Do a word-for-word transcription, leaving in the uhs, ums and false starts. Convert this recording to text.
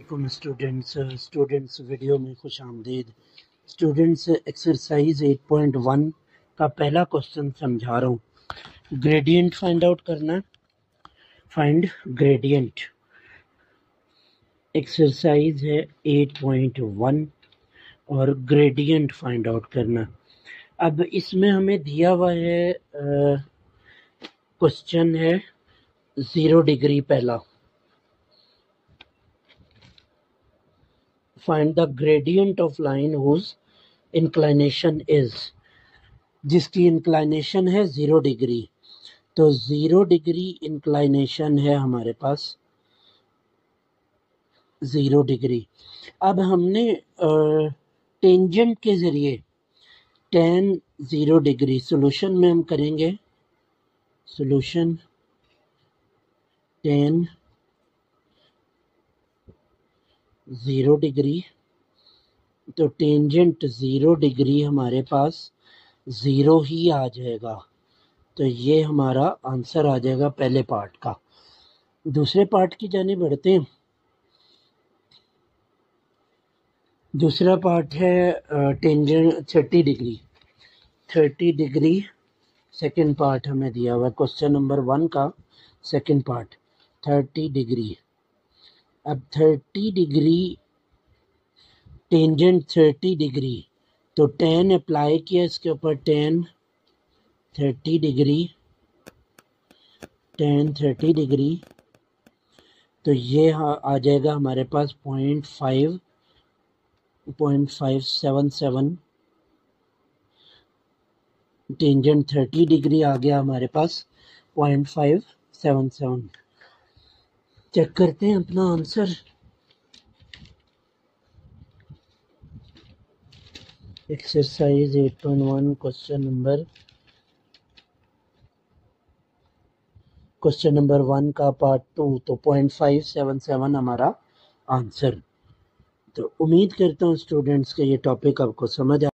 वालेकुम students students video में खुश आमदीद। Students exercise eight point one का पहला क्वेश्चन समझा रहा हूँ। ग्रेडियंट फाइंड आउट करना है। फाइंड ग्रेडियंट एक्सरसाइज है एट पॉइंट वन और ग्रेडियंट फाइंड आउट करना। अब इसमें हमें दिया हुआ है क्वेश्चन है ज़ीरो डिग्री पहला। Find the gradient of line whose inclination is, जिसकी इंक्लाइनेशन है ज़ीरो डिग्री। तो ज़ीरो डिग्री इंक्लाइनेशन है हमारे पास ज़ीरो डिग्री। अब हमने टेंजेंट के ज़रिए टेन ज़ीरो डिग्री सॉल्यूशन में हम करेंगे। सॉल्यूशन टेन ज़ीरो डिग्री, तो टेंजेंट ज़ीरो डिग्री हमारे पास ज़ीरो ही आ जाएगा। तो ये हमारा आंसर आ जाएगा पहले पार्ट का। दूसरे पार्ट की जाने बढ़ते हैं। दूसरा पार्ट है tangent thirty degree. Thirty degree second part हमें दिया हुआ है क्वेश्चन नंबर वन का सेकंड पार्ट थर्टी डिग्री। अब thirty degree tangent thirty degree, तो टेन अप्लाई किया इसके ऊपर। Tan thirty degree tan thirty degree, तो ये आ जाएगा हमारे पास point five point five seven seven. Tangent thirty degree आ गया हमारे पास point five seven seven. Check करते हैं अपना answer. Exercise eight point one question number question number one का पार्ट टू, तो पॉइंट फाइव सेवन सेवन हमारा आंसर। तो उम्मीद करता हूँ स्टूडेंट्स के ये टॉपिक आपको समझ आ